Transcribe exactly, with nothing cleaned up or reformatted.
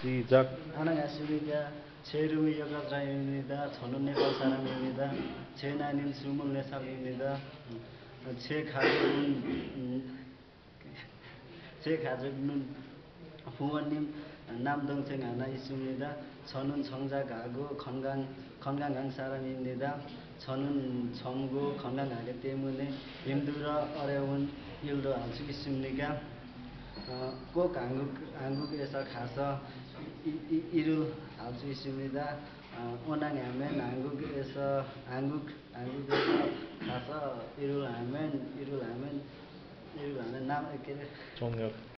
시작. 안녕하십니까. 제 이름은 여가자입니다. 저는 네팔 사람입니다. 제 나이는 스물네 살입니다. 제 가족은 음, 제 가족은 부모님, 남동생 하나 있습니다. 저는 정작하고 건강 건강한 사람입니다. 저는 젊고 건강하기 때문에 힘들어 어려운 일도 할 수 있습니까? 어, 꼭 한국, 한국에서 가서 이, 이, 일을 할 수 있습니다. 어, 원하면 한국에서 한국 한국에서 가서 일을 하면 일을 하면 일을 하면 남 이렇게 종료.